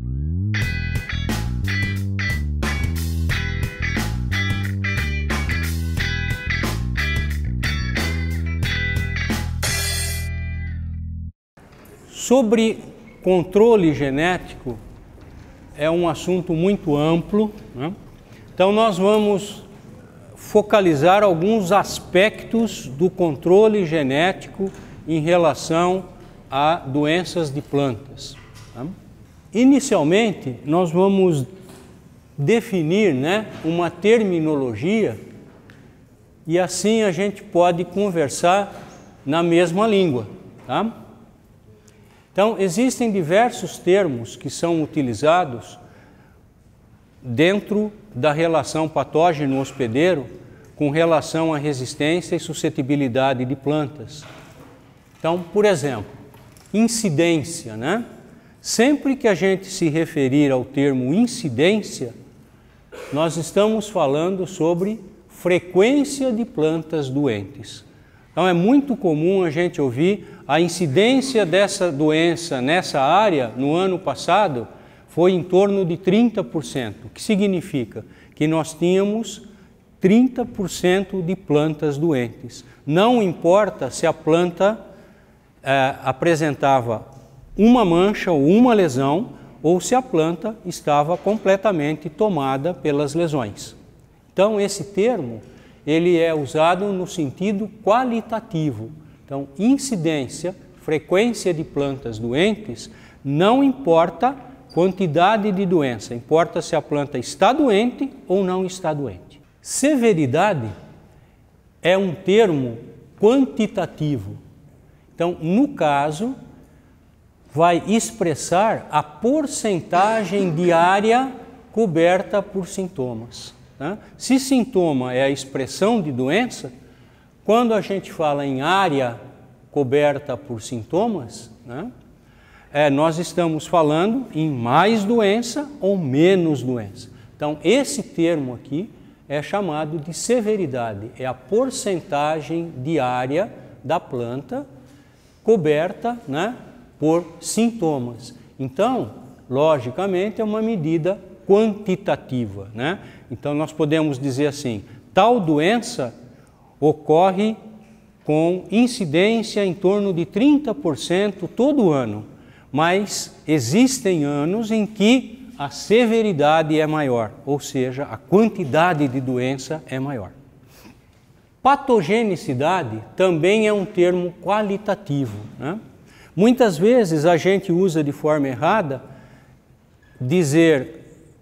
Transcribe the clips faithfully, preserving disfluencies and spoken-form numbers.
Sobre controle genético, é um assunto muito amplo, né? Então nós vamos focalizar alguns aspectos do controle genético em relação a doenças de plantas. Tá? Inicialmente, nós vamos definir, né, uma terminologia e assim a gente pode conversar na mesma língua. Tá? Então, existem diversos termos que são utilizados dentro da relação patógeno-hospedeiro com relação à resistência e suscetibilidade de plantas. Então, por exemplo, incidência, né? Sempre que a gente se referir ao termo incidência, nós estamos falando sobre frequência de plantas doentes. Então, é muito comum a gente ouvir a incidência dessa doença nessa área no ano passado foi em torno de trinta por cento. O que significa? Que nós tínhamos trinta por cento de plantas doentes. Não importa se a planta eh, apresentava uma mancha ou uma lesão ou se a planta estava completamente tomada pelas lesões. Então, esse termo ele é usado no sentido qualitativo. Então, incidência, frequência de plantas doentes, não importa quantidade de doença, importa se a planta está doente ou não está doente. Severidade é um termo quantitativo. Então, no caso, vai expressar a porcentagem de área coberta por sintomas. Né? Se sintoma é a expressão de doença, quando a gente fala em área coberta por sintomas, né, é, nós estamos falando em mais doença ou menos doença. Então, esse termo aqui é chamado de severidade, é a porcentagem de área da planta coberta, né, por sintomas. Então, logicamente, é uma medida quantitativa, né? Então, nós podemos dizer assim, tal doença ocorre com incidência em torno de trinta por cento todo ano, mas existem anos em que a severidade é maior, ou seja, a quantidade de doença é maior. Patogenicidade também é um termo qualitativo, né? Muitas vezes a gente usa de forma errada dizer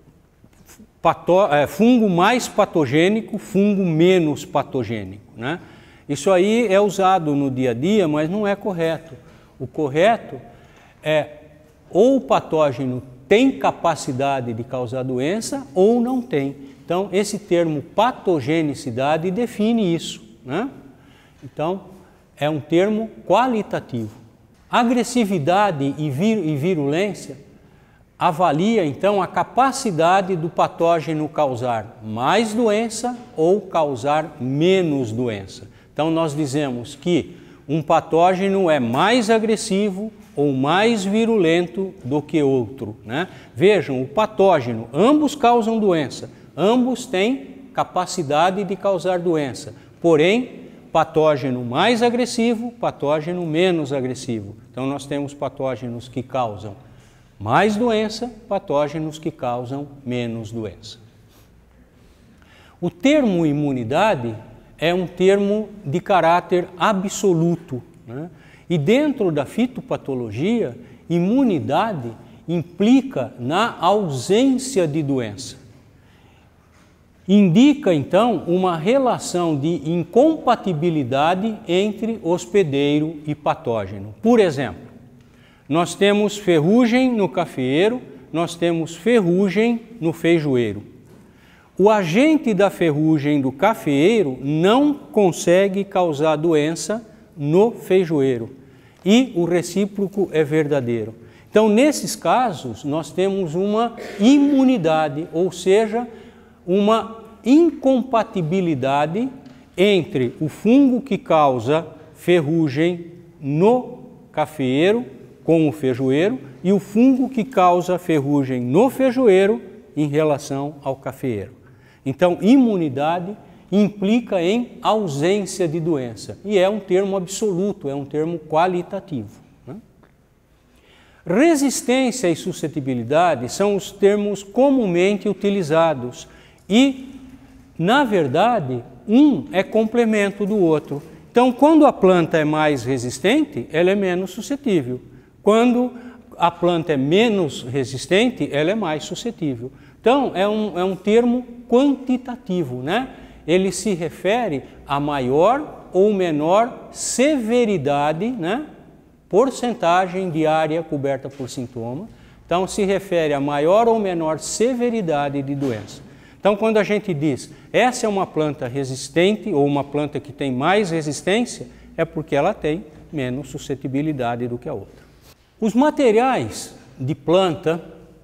pató, é, fungo mais patogênico, fungo menos patogênico, né? Isso aí é usado no dia a dia, mas não é correto. O correto é ou o patógeno tem capacidade de causar doença ou não tem. Então, esse termo patogenicidade define isso, né? Então, é um termo qualitativo. Agressividade e, vir, e virulência avalia, então, a capacidade do patógeno causar mais doença ou causar menos doença. Então, nós dizemos que um patógeno é mais agressivo ou mais virulento do que outro, né? Vejam, o patógeno, ambos causam doença, ambos têm capacidade de causar doença, porém, patógeno mais agressivo, patógeno menos agressivo. Então, nós temos patógenos que causam mais doença, patógenos que causam menos doença. O termo imunidade é um termo de caráter absoluto, né? E dentro da fitopatologia, imunidade implica na ausência de doença. Indica, então, uma relação de incompatibilidade entre hospedeiro e patógeno. Por exemplo, nós temos ferrugem no cafeeiro, nós temos ferrugem no feijoeiro. O agente da ferrugem do cafeeiro não consegue causar doença no feijoeiro e o recíproco é verdadeiro. Então, nesses casos, nós temos uma imunidade, ou seja, uma incompatibilidade entre o fungo que causa ferrugem no cafeeiro com o feijoeiro e o fungo que causa ferrugem no feijoeiro em relação ao cafeeiro. Então, imunidade implica em ausência de doença e é um termo absoluto, é um termo qualitativo. Né? Resistência e suscetibilidade são os termos comumente utilizados e, na verdade, um é complemento do outro. Então, quando a planta é mais resistente, ela é menos suscetível. Quando a planta é menos resistente, ela é mais suscetível. Então, é um, é um termo quantitativo, né? Ele se refere a maior ou menor severidade, né? Porcentagem de área coberta por sintoma. Então, se refere a maior ou menor severidade de doença. Então, quando a gente diz, essa é uma planta resistente ou uma planta que tem mais resistência, é porque ela tem menos suscetibilidade do que a outra. Os materiais de planta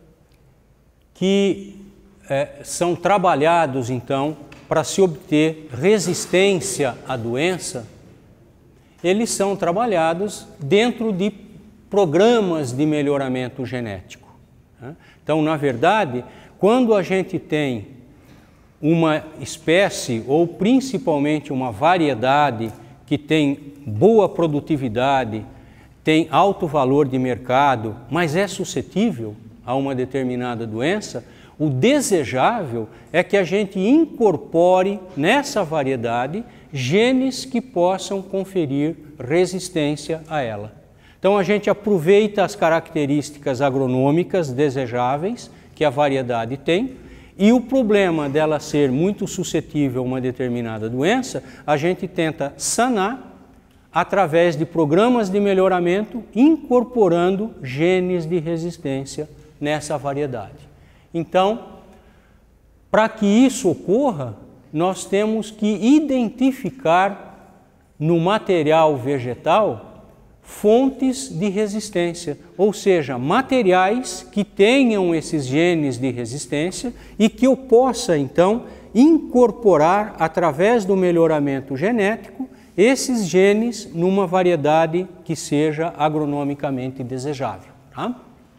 que é, são trabalhados, então, para se obter resistência à doença, eles são trabalhados dentro de programas de melhoramento genético. Né? Então, na verdade, quando a gente tem uma espécie ou principalmente uma variedade que tem boa produtividade, tem alto valor de mercado, mas é suscetível a uma determinada doença, o desejável é que a gente incorpore nessa variedade genes que possam conferir resistência a ela. Então a gente aproveita as características agronômicas desejáveis que a variedade tem e o problema dela ser muito suscetível a uma determinada doença, a gente tenta sanar através de programas de melhoramento, incorporando genes de resistência nessa variedade. Então, para que isso ocorra, nós temos que identificar no material vegetal fontes de resistência, ou seja, materiais que tenham esses genes de resistência e que eu possa, então, incorporar através do melhoramento genético esses genes numa variedade que seja agronomicamente desejável. Tá?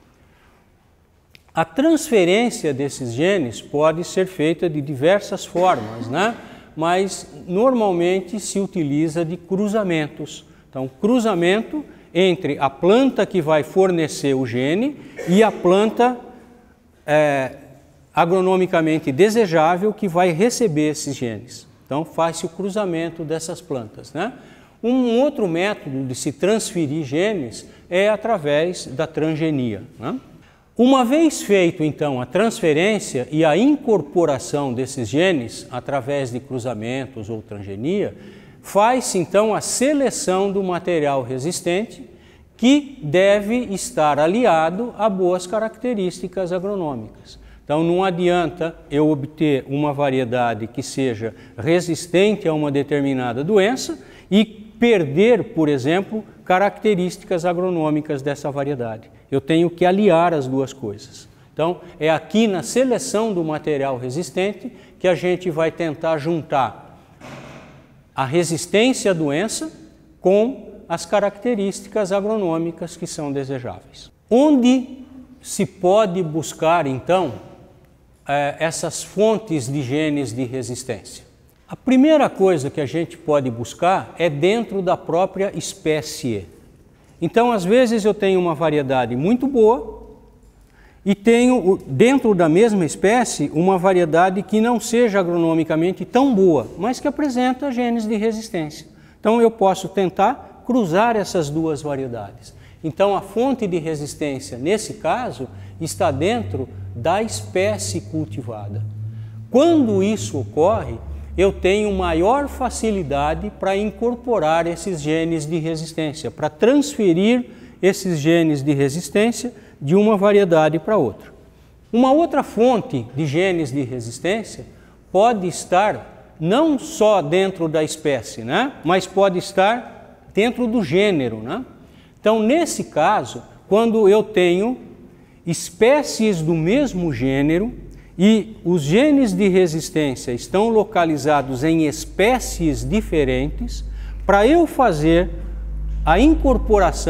A transferência desses genes pode ser feita de diversas formas, né? Mas normalmente se utiliza de cruzamentos. Então, cruzamento entre a planta que vai fornecer o gene e a planta é, agronomicamente desejável que vai receber esses genes. Então, faz-se o cruzamento dessas plantas, né? Um outro método de se transferir genes é através da transgenia, né? Uma vez feito, então, a transferência e a incorporação desses genes através de cruzamentos ou transgenia, faz-se, então, a seleção do material resistente que deve estar aliado a boas características agronômicas. Então, não adianta eu obter uma variedade que seja resistente a uma determinada doença e perder, por exemplo, características agronômicas dessa variedade. Eu tenho que aliar as duas coisas. Então, é aqui na seleção do material resistente que a gente vai tentar juntar a resistência à doença com as características agronômicas que são desejáveis. Onde se pode buscar, então, essas fontes de genes de resistência? A primeira coisa que a gente pode buscar é dentro da própria espécie. Então, às vezes eu tenho uma variedade muito boa e tenho dentro da mesma espécie uma variedade que não seja agronomicamente tão boa, mas que apresenta genes de resistência. Então, eu posso tentar cruzar essas duas variedades. Então, a fonte de resistência, nesse caso, está dentro da espécie cultivada. Quando isso ocorre, eu tenho maior facilidade para incorporar esses genes de resistência, para transferir esses genes de resistência de uma variedade para outra. Uma outra fonte de genes de resistência pode estar não só dentro da espécie, né? Mas pode estar dentro do gênero, né? Então, nesse caso, quando eu tenho espécies do mesmo gênero e os genes de resistência estão localizados em espécies diferentes, para eu fazer a incorporação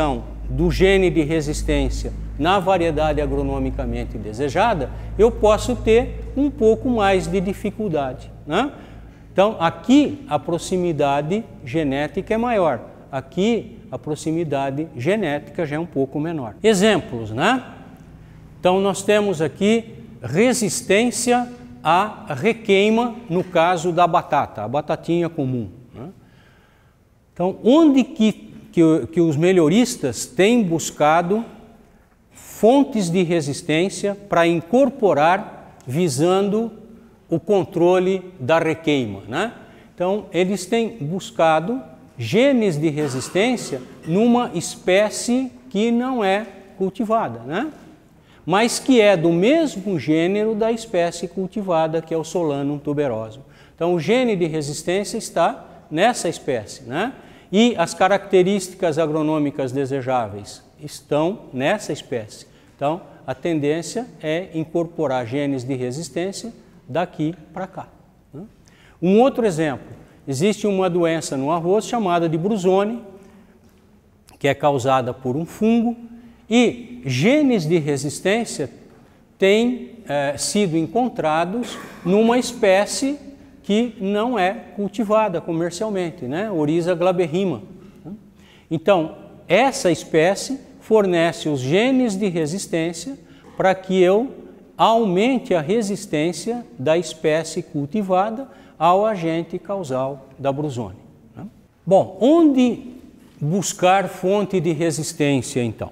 do gene de resistência na variedade agronomicamente desejada, eu posso ter um pouco mais de dificuldade, né? Então, aqui a proximidade genética é maior, aqui a proximidade genética já é um pouco menor. Exemplos, né? Então, nós temos aqui resistência à requeima no caso da batata, a batatinha comum, né? Então, onde que, que, que os melhoristas têm buscado fontes de resistência para incorporar visando o controle da requeima, né? Então, eles têm buscado genes de resistência numa espécie que não é cultivada, né? Mas que é do mesmo gênero da espécie cultivada, que é o Solanum tuberosum. Então, o gene de resistência está nessa espécie, né? E as características agronômicas desejáveis estão nessa espécie. Então, a tendência é incorporar genes de resistência daqui para cá, né? Um outro exemplo, existe uma doença no arroz chamada de brusone, que é causada por um fungo, e genes de resistência têm é, sido encontrados numa espécie que não é cultivada comercialmente, né? Oryza glaberrima. Então, essa espécie fornece os genes de resistência para que eu aumente a resistência da espécie cultivada ao agente causal da brusone, né? Bom, onde buscar fonte de resistência, então?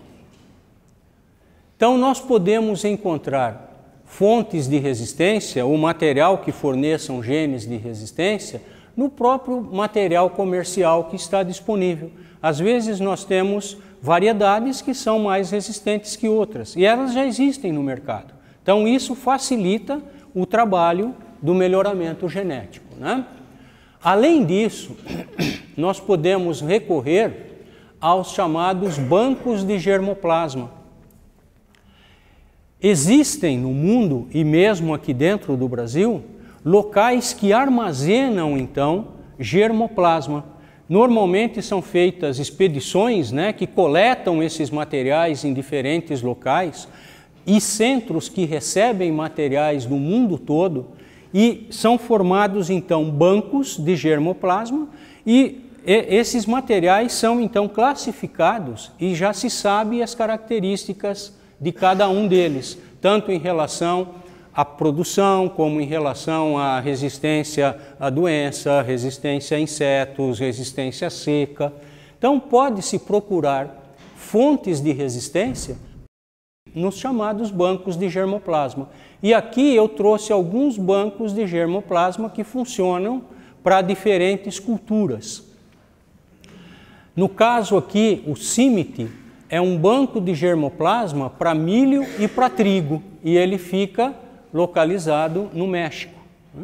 Então, nós podemos encontrar fontes de resistência, o material que forneçam genes de resistência, no próprio material comercial que está disponível. Às vezes nós temos variedades que são mais resistentes que outras, e elas já existem no mercado. Então isso facilita o trabalho do melhoramento genético, né? Além disso, nós podemos recorrer aos chamados bancos de germoplasma. Existem no mundo, e mesmo aqui dentro do Brasil, locais que armazenam, então, germoplasma. Normalmente são feitas expedições, né, que coletam esses materiais em diferentes locais e centros que recebem materiais do mundo todo, e são formados, então, bancos de germoplasma, e esses materiais são, então, classificados e já se sabe as características de cada um deles, tanto em relação à produção, como em relação à resistência à doença, resistência a insetos, resistência seca. Então, pode-se procurar fontes de resistência nos chamados bancos de germoplasma. E aqui eu trouxe alguns bancos de germoplasma que funcionam para diferentes culturas. No caso aqui, o CIMMYT é um banco de germoplasma para milho e para trigo, e ele fica localizado no México.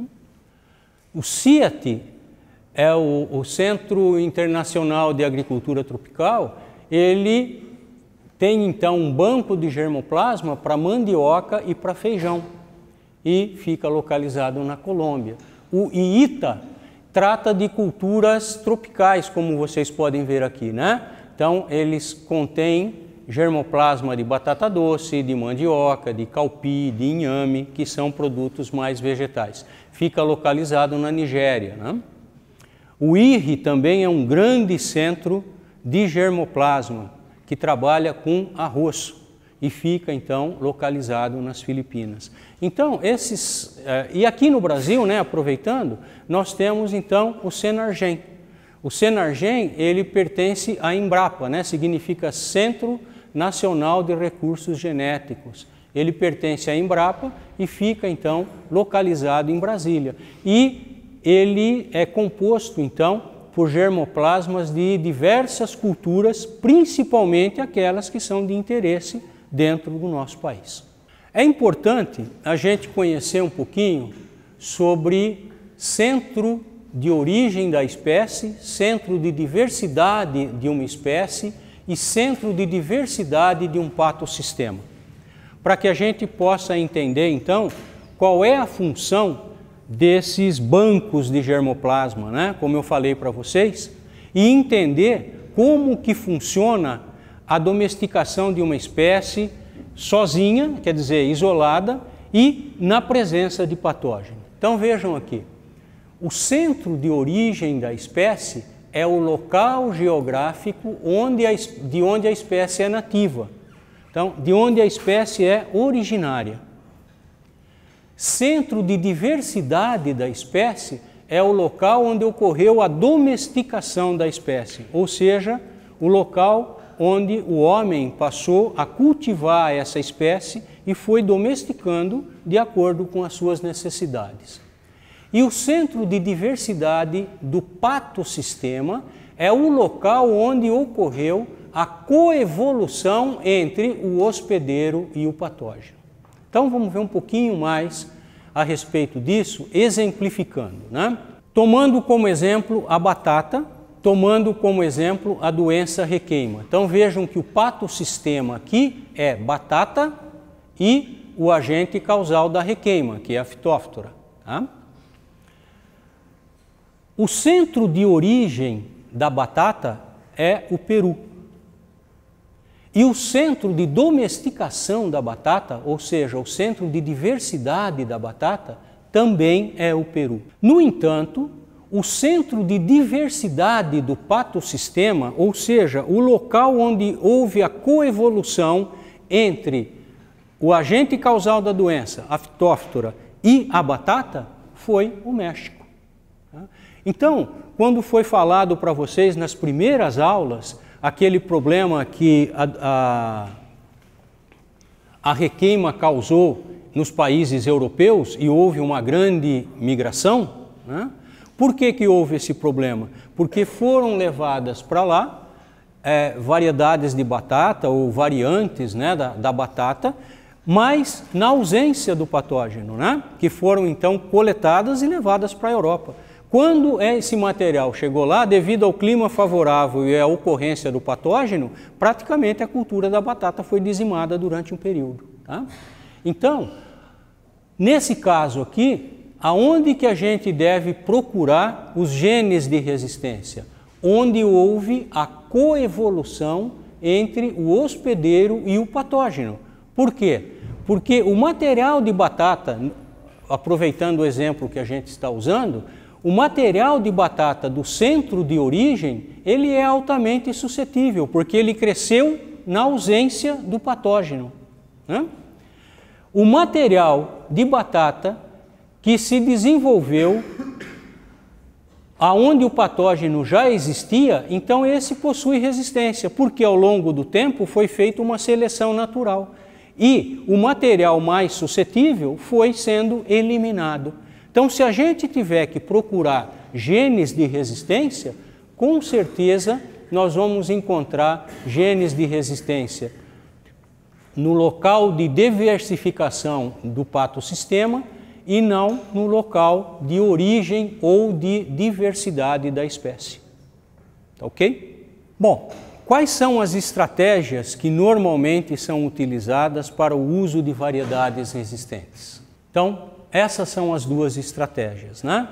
O CIAT é o, o Centro Internacional de Agricultura Tropical, ele tem então um banco de germoplasma para mandioca e para feijão, e fica localizado na Colômbia. O I I T A trata de culturas tropicais, como vocês podem ver aqui, né? Então, eles contêm germoplasma de batata doce, de mandioca, de caupi, de inhame, que são produtos mais vegetais. Fica localizado na Nigéria, né? O I R I também é um grande centro de germoplasma, que trabalha com arroz e fica, então, localizado nas Filipinas. Então, esses... Eh, e aqui no Brasil, né, aproveitando, nós temos, então, o Senargem. O Senargem, ele pertence à Embrapa, né? Significa Centro Nacional de Recursos Genéticos. Ele pertence à Embrapa e fica, então, localizado em Brasília. E ele é composto, então, por germoplasmas de diversas culturas, principalmente aquelas que são de interesse dentro do nosso país. É importante a gente conhecer um pouquinho sobre centro de origem da espécie, centro de diversidade de uma espécie e centro de diversidade de um patossistema, para que a gente possa entender, então, qual é a função desses bancos de germoplasma, né? Como eu falei para vocês, e entender como que funciona a domesticação de uma espécie sozinha, quer dizer, isolada, e na presença de patógeno. Então vejam aqui, o centro de origem da espécie é o local geográfico onde a, de onde a espécie é nativa. Então, de onde a espécie é originária. Centro de diversidade da espécie é o local onde ocorreu a domesticação da espécie, ou seja, o local onde o homem passou a cultivar essa espécie e foi domesticando de acordo com as suas necessidades. E o centro de diversidade do patossistema é o local onde ocorreu a coevolução entre o hospedeiro e o patógeno. Então vamos ver um pouquinho mais a respeito disso, exemplificando, né? Tomando como exemplo a batata, tomando como exemplo a doença requeima. Então vejam que o patossistema aqui é batata e o agente causal da requeima, que é a Phytophthora. Tá? O centro de origem da batata é o Peru. E o centro de domesticação da batata, ou seja, o centro de diversidade da batata, também é o Peru. No entanto, o centro de diversidade do patossistema, ou seja, o local onde houve a coevolução entre o agente causal da doença, a Phytophthora, e a batata, foi o México. Então, quando foi falado para vocês nas primeiras aulas, aquele problema que a, a, a requeima causou nos países europeus e houve uma grande migração, né? Por que que houve esse problema? Porque foram levadas para lá é, variedades de batata ou variantes, né, da, da batata, mas na ausência do patógeno, né, que foram então coletadas e levadas para a Europa. Quando esse material chegou lá, devido ao clima favorável e à ocorrência do patógeno, praticamente a cultura da batata foi dizimada durante um período. Tá? Então, nesse caso aqui, aonde que a gente deve procurar os genes de resistência? Onde houve a coevolução entre o hospedeiro e o patógeno. Por quê? Porque o material de batata, aproveitando o exemplo que a gente está usando, o material de batata do centro de origem, ele é altamente suscetível, porque ele cresceu na ausência do patógeno. Né? O material de batata que se desenvolveu aonde o patógeno já existia, então esse possui resistência, porque ao longo do tempo foi feita uma seleção natural. E o material mais suscetível foi sendo eliminado. Então, se a gente tiver que procurar genes de resistência, com certeza nós vamos encontrar genes de resistência no local de diversificação do patossistema e não no local de origem ou de diversidade da espécie. Tá ok? Bom, quais são as estratégias que normalmente são utilizadas para o uso de variedades resistentes? Então, essas são as duas estratégias, né?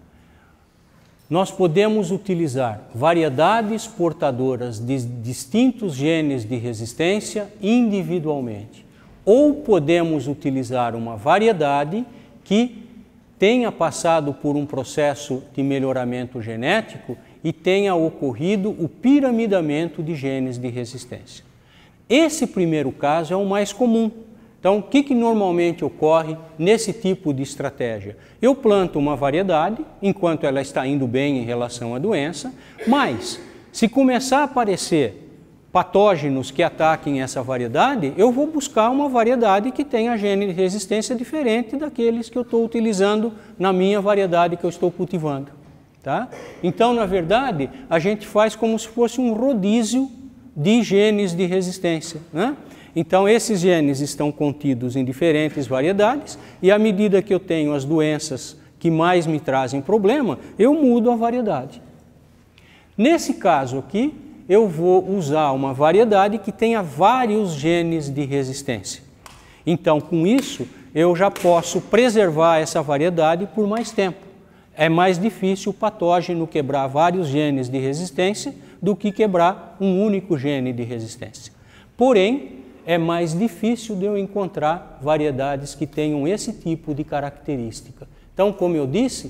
Nós podemos utilizar variedades portadoras de distintos genes de resistência individualmente, ou podemos utilizar uma variedade que tenha passado por um processo de melhoramento genético e tenha ocorrido o piramidamento de genes de resistência. Esse primeiro caso é o mais comum. Então, o que, que normalmente ocorre nesse tipo de estratégia? Eu planto uma variedade, enquanto ela está indo bem em relação à doença, mas se começar a aparecer patógenos que ataquem essa variedade, eu vou buscar uma variedade que tenha gene de resistência diferente daqueles que eu estou utilizando na minha variedade que eu estou cultivando. Tá? Então, na verdade, a gente faz como se fosse um rodízio de genes de resistência, né? Então, esses genes estão contidos em diferentes variedades e à medida que eu tenho as doenças que mais me trazem problema, eu mudo a variedade. Nesse caso aqui, eu vou usar uma variedade que tenha vários genes de resistência. Então, com isso, eu já posso preservar essa variedade por mais tempo. É mais difícil o patógeno quebrar vários genes de resistência do que quebrar um único gene de resistência. Porém, é mais difícil de eu encontrar variedades que tenham esse tipo de característica. Então, como eu disse,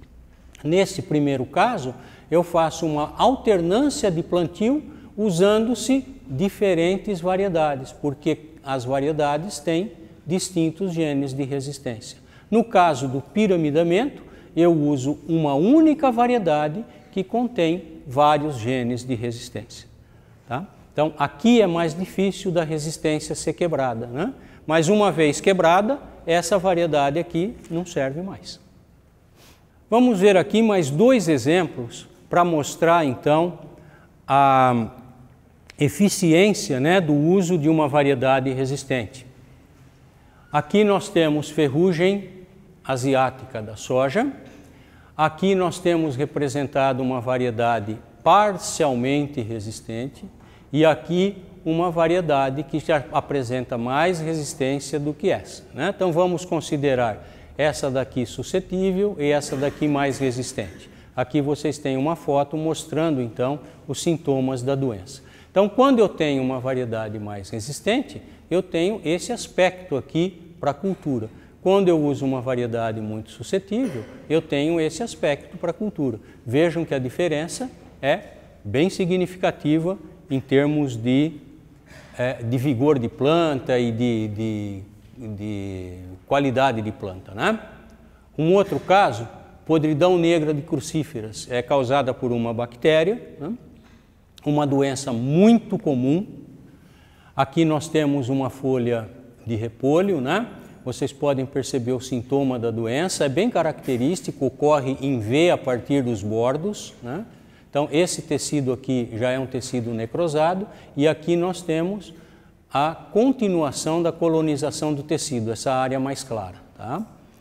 nesse primeiro caso, eu faço uma alternância de plantio usando-se diferentes variedades, porque as variedades têm distintos genes de resistência. No caso do piramidamento, eu uso uma única variedade que contém vários genes de resistência. Tá? Então, aqui é mais difícil da resistência ser quebrada, né? Mas uma vez quebrada, essa variedade aqui não serve mais. Vamos ver aqui mais dois exemplos para mostrar, então, a eficiência, né, do uso de uma variedade resistente. Aqui nós temos ferrugem asiática da soja. Aqui nós temos representado uma variedade parcialmente resistente e aqui uma variedade que já apresenta mais resistência do que essa, né? Então vamos considerar essa daqui suscetível e essa daqui mais resistente. Aqui vocês têm uma foto mostrando então os sintomas da doença. Então, quando eu tenho uma variedade mais resistente, eu tenho esse aspecto aqui para a cultura. Quando eu uso uma variedade muito suscetível, eu tenho esse aspecto para a cultura. Vejam que a diferença é bem significativa em termos de, é, de vigor de planta e de, de, de qualidade de planta, né? Um outro caso, podridão negra de crucíferas, é causada por uma bactéria, né? Uma doença muito comum. Aqui nós temos uma folha de repolho, né? Vocês podem perceber o sintoma da doença, é bem característico, ocorre em V a partir dos bordos, né? Então esse tecido aqui já é um tecido necrosado e aqui nós temos a continuação da colonização do tecido, essa área mais clara, tá?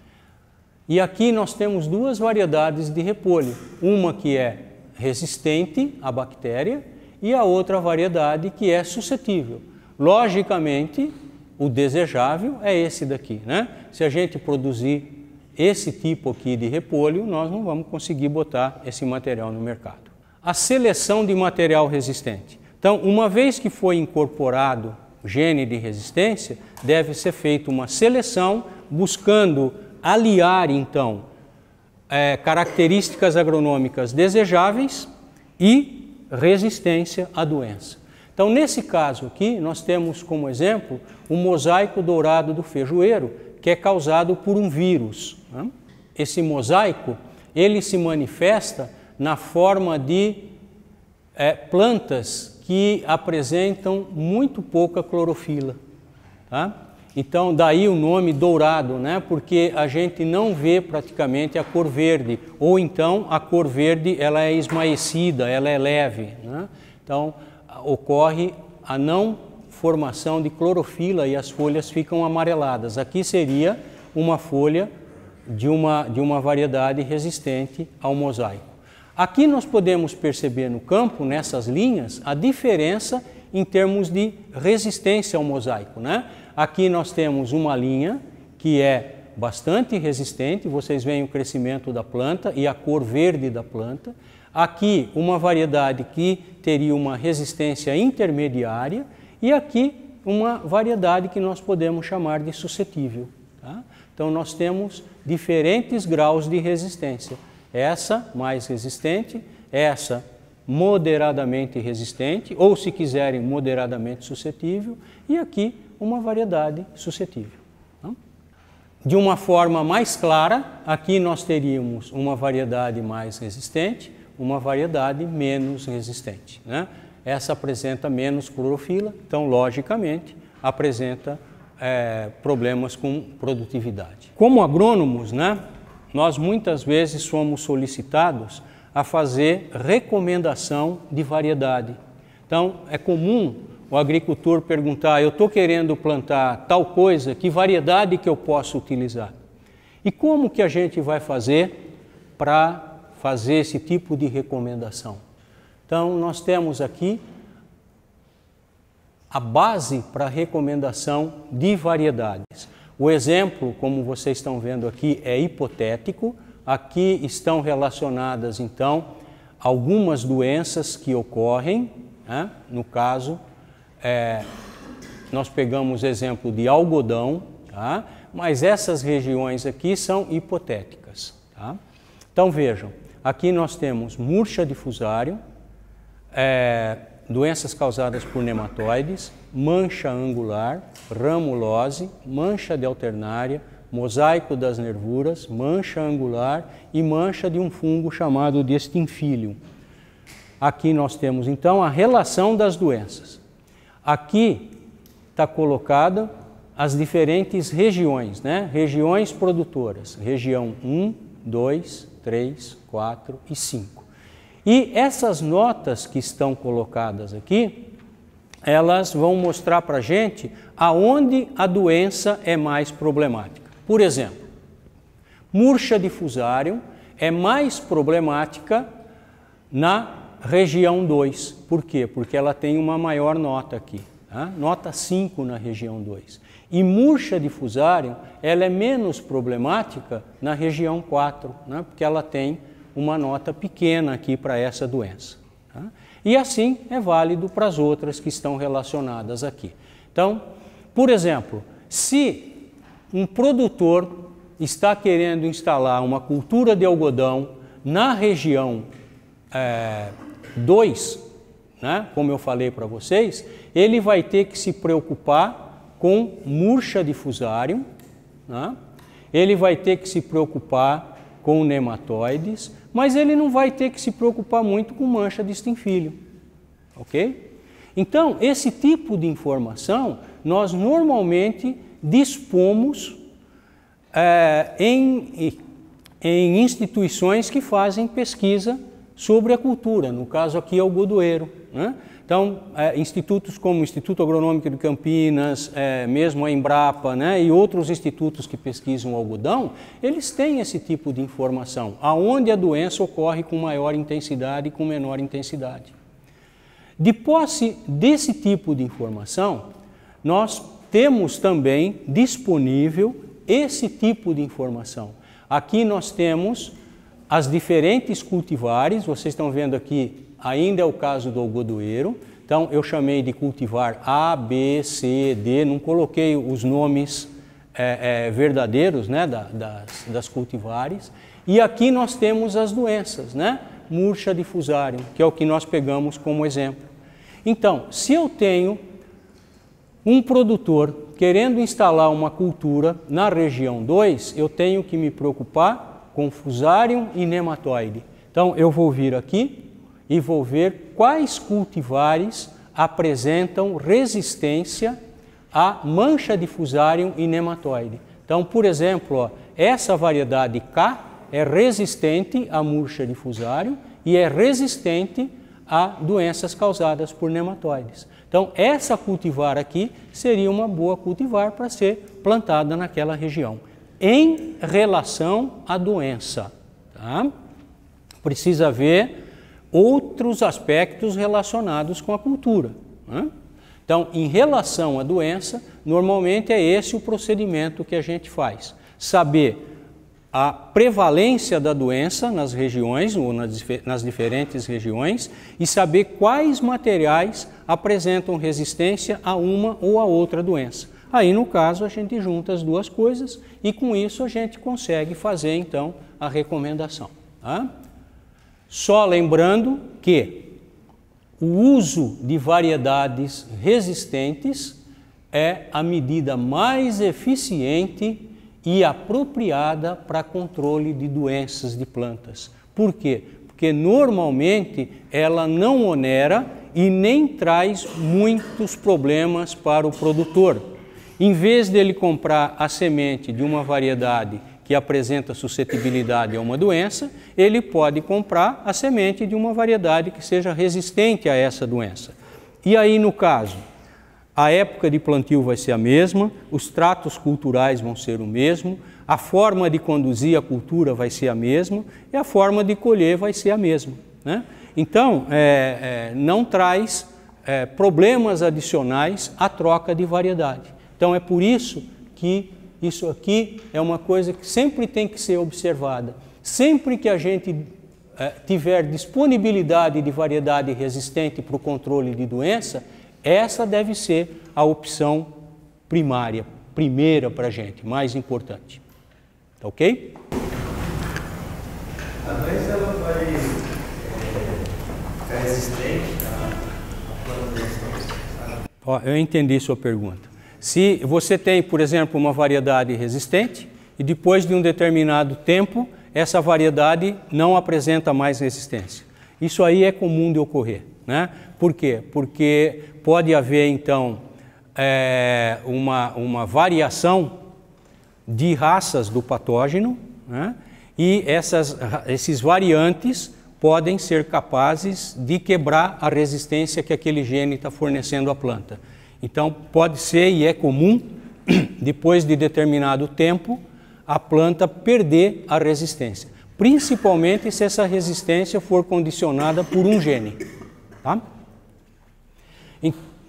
E aqui nós temos duas variedades de repolho, uma que é resistente à bactéria e a outra variedade que é suscetível. Logicamente, o desejável é esse daqui, né? Se a gente produzir esse tipo aqui de repolho, nós não vamos conseguir botar esse material no mercado. A seleção de material resistente. Então, uma vez que foi incorporado gene de resistência, deve ser feita uma seleção buscando aliar, então, é, características agronômicas desejáveis e resistência à doença. Então, nesse caso aqui, nós temos como exemplo o mosaico dourado do feijoeiro, que é causado por um vírus, né? Esse mosaico, ele se manifesta na forma de é, plantas que apresentam muito pouca clorofila, tá? Então, daí o nome dourado, né? Porque a gente não vê praticamente a cor verde, ou então a cor verde ela é esmaecida, ela é leve, né? Então, ocorre a não formação de clorofila e as folhas ficam amareladas. Aqui seria uma folha de uma, de uma variedade resistente ao mosaico. Aqui nós podemos perceber no campo, nessas linhas, a diferença em termos de resistência ao mosaico, né? Aqui nós temos uma linha que é bastante resistente, vocês veem o crescimento da planta e a cor verde da planta. Aqui uma variedade que teria uma resistência intermediária e aqui uma variedade que nós podemos chamar de suscetível, tá? Então nós temos diferentes graus de resistência. Essa mais resistente, essa moderadamente resistente, ou se quiserem moderadamente suscetível, e aqui uma variedade suscetível. De uma forma mais clara, aqui nós teríamos uma variedade mais resistente, uma variedade menos resistente, né? Essa apresenta menos clorofila, então logicamente apresenta é, problemas com produtividade. Como agrônomos, né, nós muitas vezes somos solicitados a fazer recomendação de variedade. Então é comum o agricultor perguntar, eu estou querendo plantar tal coisa, que variedade que eu posso utilizar? E como que a gente vai fazer para fazer esse tipo de recomendação? Então, nós temos aqui a base para recomendação de variedades. O exemplo, como vocês estão vendo aqui, é hipotético. Aqui estão relacionadas, então, algumas doenças que ocorrem, né? No caso, é, nós pegamos o exemplo de algodão, tá? Mas essas regiões aqui são hipotéticas. Tá? Então vejam, aqui nós temos murcha de fusário, é, doenças causadas por nematóides, mancha angular, ramulose, mancha de alternária, mosaico das nervuras, mancha angular e mancha de um fungo chamado de Staphylium. Aqui nós temos então a relação das doenças. Aqui está colocada as diferentes regiões, né? Regiões produtoras, região um, dois, três, quatro e cinco. E essas notas que estão colocadas aqui, elas vão mostrar para a gente aonde a doença é mais problemática. Por exemplo, murcha de fusário é mais problemática na região dois. Por quê? Porque ela tem uma maior nota aqui, tá? Nota cinco na região dois. E murcha de fusário, ela é menos problemática na região quatro, né? Porque ela tem uma nota pequena aqui para essa doença. Tá? E assim é válido para as outras que estão relacionadas aqui. Então, por exemplo, se um produtor está querendo instalar uma cultura de algodão na região é, dois, né, como eu falei para vocês, ele vai ter que se preocupar com murcha de fusário, né, ele vai ter que se preocupar com nematóides, mas ele não vai ter que se preocupar muito com mancha de Staphylium, ok? Então, esse tipo de informação nós normalmente dispomos é, em, em instituições que fazem pesquisa sobre a cultura, no caso aqui é o algodoeiro, né? Então, é, institutos como o Instituto Agronômico de Campinas, é, mesmo a Embrapa, né, e outros institutos que pesquisam o algodão, eles têm esse tipo de informação, aonde a doença ocorre com maior intensidade e com menor intensidade. De posse desse tipo de informação, nós temos também disponível esse tipo de informação. Aqui nós temos as diferentes cultivares, vocês estão vendo aqui, ainda é o caso do algodoeiro, então eu chamei de cultivar A, B, C, D, não coloquei os nomes é, é, verdadeiros, né, da, das, das cultivares. E aqui nós temos as doenças, né, murcha de fusário, que é o que nós pegamos como exemplo. Então, se eu tenho um produtor querendo instalar uma cultura na região dois, eu tenho que me preocupar com fusário e nematóide. Então, eu vou vir aqui e vou ver quais cultivares apresentam resistência à mancha de fusário e nematóide. Então, por exemplo, ó, essa variedade K é resistente à murcha de fusário e é resistente a doenças causadas por nematóides. Então, essa cultivar aqui seria uma boa cultivar para ser plantada naquela região. Em relação à doença, tá? Precisa ver outros aspectos relacionados com a cultura, né? Então, em relação à doença, normalmente é esse o procedimento que a gente faz. Saber a prevalência da doença nas regiões, ou nas, nas diferentes regiões, e saber quais materiais apresentam resistência a uma ou a outra doença. Aí, no caso, a gente junta as duas coisas e, com isso, a gente consegue fazer, então, a recomendação, tá? Só lembrando que o uso de variedades resistentes é a medida mais eficiente e apropriada para controle de doenças de plantas. Por quê? Porque normalmente ela não onera e nem traz muitos problemas para o produtor. Em vez dele comprar a semente de uma variedade que apresenta suscetibilidade a uma doença, ele pode comprar a semente de uma variedade que seja resistente a essa doença. E aí, no caso, a época de plantio vai ser a mesma, os tratos culturais vão ser o mesmo, a forma de conduzir a cultura vai ser a mesma e a forma de colher vai ser a mesma, né? Então, é, é, não traz é, problemas adicionais à troca de variedade. Então, é por isso que isso aqui é uma coisa que sempre tem que ser observada. Sempre que a gente eh, tiver disponibilidade de variedade resistente para o controle de doença, essa deve ser a opção primária, primeira para a gente, mais importante. Tá ok? A doença ela vai é, ficar resistente à planta resistente? Ó, eu entendi sua pergunta. Se você tem, por exemplo, uma variedade resistente e depois de um determinado tempo essa variedade não apresenta mais resistência. Isso aí é comum de ocorrer, né? Por quê? Porque pode haver, então, é, uma, uma variação de raças do patógeno, né? E essas, esses variantes podem ser capazes de quebrar a resistência que aquele gene está fornecendo à planta. Então, pode ser e é comum, depois de determinado tempo, a planta perder a resistência, principalmente se essa resistência for condicionada por um gene. Tá? Em...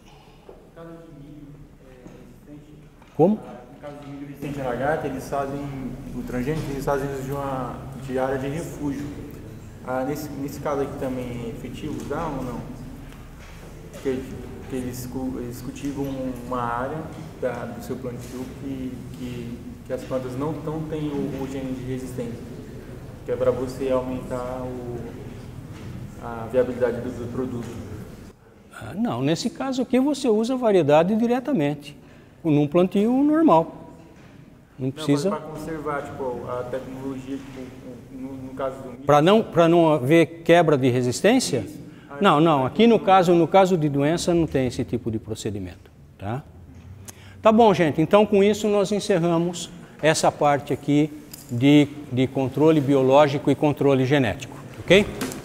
Como? No caso de milho resistente à lagarta, eles fazem, o transgênico, eles fazem uso de uma de área de refúgio. Ah, nesse, nesse caso aqui também é efetivo, dá ou não? Porque, porque eles, eles cultivam uma área da, do seu plantio que, que, que as plantas não, não têm o, o gene de resistência, que é para você aumentar o, a viabilidade do, do produto. Ah, não, nesse caso aqui você usa a variedade diretamente, num plantio normal. Não precisa... Para conservar tipo, a tecnologia, tipo, no, no caso do milho. Para não, para não haver quebra de resistência? Não, não. Aqui no caso, no caso de doença não tem esse tipo de procedimento. Tá? Tá bom, gente. Então, com isso, nós encerramos essa parte aqui de, de controle biológico e controle genético. Ok?